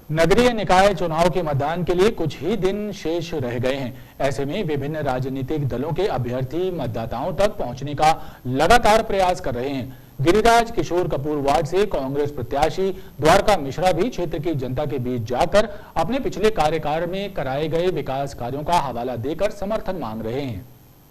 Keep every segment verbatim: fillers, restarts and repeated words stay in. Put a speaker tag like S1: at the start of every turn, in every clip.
S1: नगरीय निकाय चुनाव के मतदान के लिए कुछ ही दिन शेष रह गए हैं। ऐसे में विभिन्न राजनीतिक दलों के अभ्यर्थी मतदाताओं तक पहुंचने का लगातार प्रयास कर रहे हैं। गिरिराज किशोर कपूर वार्ड से कांग्रेस प्रत्याशी द्वारका मिश्रा भी क्षेत्र की जनता के बीच जाकर अपने पिछले कार्यकाल में कराए गए विकास कार्यों का हवाला देकर समर्थन मांग रहे हैं।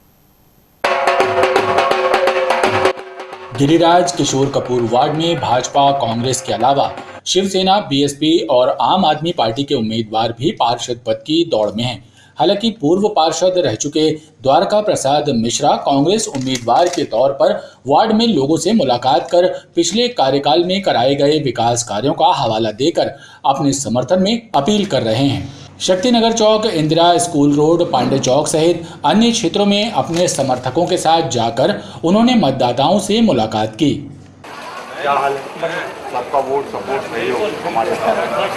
S1: गिरिराज किशोर कपूर वार्ड में भाजपा, कांग्रेस के अलावा शिवसेना, बीएसपी और आम आदमी पार्टी के उम्मीदवार भी पार्षद पद की दौड़ में हैं। हालांकि पूर्व पार्षद रह चुके द्वारका प्रसाद मिश्रा कांग्रेस उम्मीदवार के तौर पर वार्ड में लोगों से मुलाकात कर पिछले कार्यकाल में कराए गए विकास कार्यों का हवाला देकर अपने समर्थन में अपील कर रहे हैं। शक्तिनगर चौक, इंदिरा स्कूल रोड, पांडे चौक सहित अन्य क्षेत्रों में अपने समर्थकों के साथ जाकर उन्होंने मतदाताओं से मुलाकात की।
S2: क्या हाल है? सबका वोट सपोर्ट सहयोग हमारे साथ।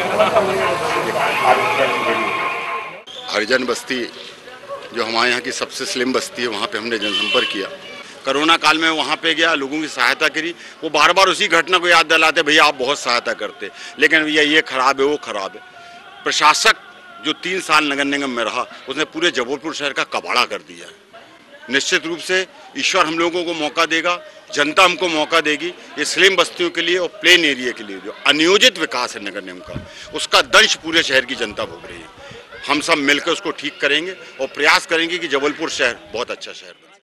S3: हरिजन बस्ती जो हमारे यहाँ की सबसे स्लिम बस्ती है, वहाँ पे हमने जनसंपर्क किया। कोरोना काल में वहाँ पे गया, लोगों की सहायता करी। वो बार बार उसी घटना को याद दिलाते, भैया आप बहुत सहायता करते, लेकिन भैया ये खराब है, वो खराब है। प्रशासक जो तीन साल नगर निगम में रहा, उसने पूरे जबलपुर शहर का कबाड़ा कर दिया है। निश्चित रूप से ईश्वर हम लोगों को मौका देगा, जनता हमको मौका देगी। ये स्लिम बस्तियों के लिए और प्लेन एरिया के लिए जो अनियोजित विकास है नगर निगम का, उसका दंश पूरे शहर की जनता भोग रही है। हम सब मिलकर उसको ठीक करेंगे और प्रयास करेंगे कि जबलपुर शहर बहुत अच्छा शहर बने।